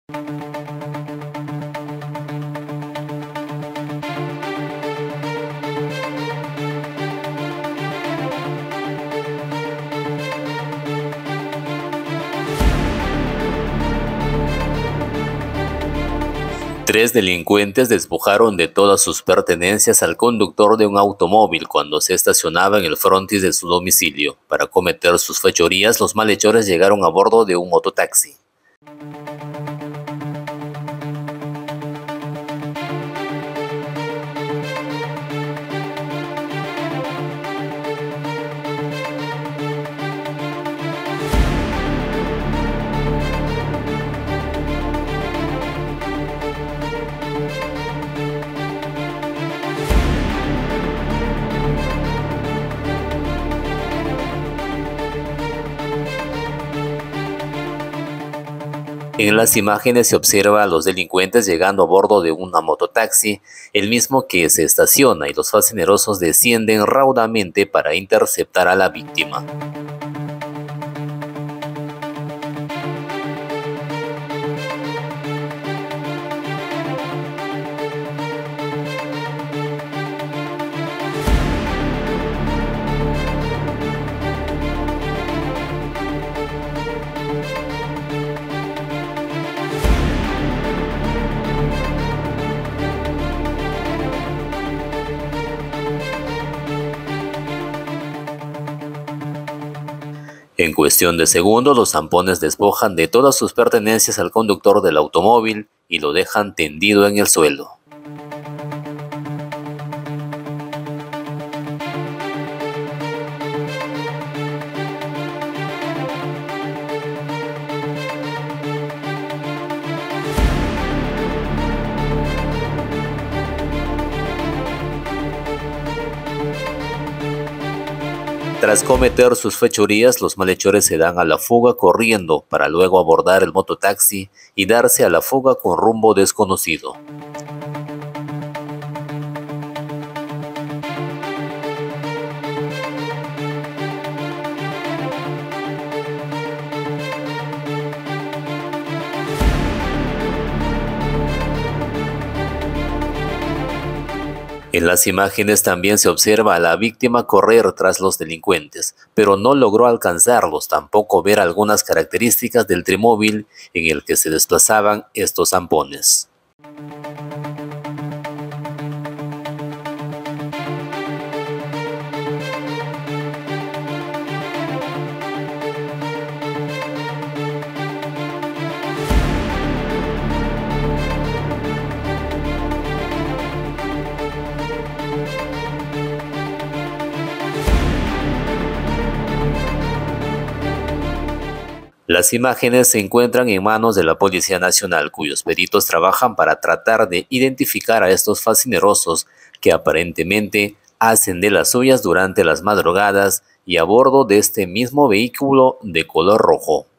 Tres delincuentes despojaron de todas sus pertenencias al conductor de un automóvil cuando se estacionaba en el frontis de su domicilio. Para cometer sus fechorías, los malhechores llegaron a bordo de un mototaxi. En las imágenes se observa a los delincuentes llegando a bordo de una mototaxi, el mismo que se estaciona, y los facinerosos descienden raudamente para interceptar a la víctima. En cuestión de segundos, los zampones despojan de todas sus pertenencias al conductor del automóvil y lo dejan tendido en el suelo. Tras cometer sus fechorías, los malhechores se dan a la fuga corriendo para luego abordar el mototaxi y darse a la fuga con rumbo desconocido. En las imágenes también se observa a la víctima correr tras los delincuentes, pero no logró alcanzarlos, tampoco ver algunas características del trimóvil en el que se desplazaban estos zampones. Las imágenes se encuentran en manos de la Policía Nacional, cuyos peritos trabajan para tratar de identificar a estos facinerosos que aparentemente hacen de las suyas durante las madrugadas y a bordo de este mismo vehículo de color rojo.